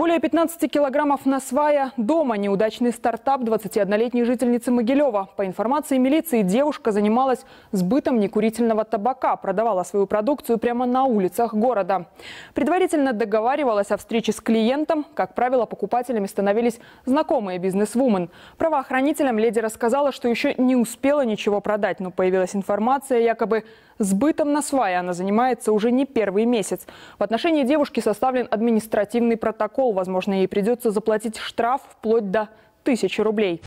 Более 15 килограммов насвая дома. Неудачный стартап 21-летней жительницы Могилева. По информации милиции, девушка занималась сбытом некурительного табака, продавала свою продукцию прямо на улицах города. Предварительно договаривалась о встрече с клиентом. Как правило, покупателями становились знакомые бизнесвумен. Правоохранителям леди рассказала, что еще не успела ничего продать, но появилась информация, якобы сбытом насвая она занимается уже не первый месяц. В отношении девушки составлен административный протокол. Возможно, ей придется заплатить штраф вплоть до 1000 рублей.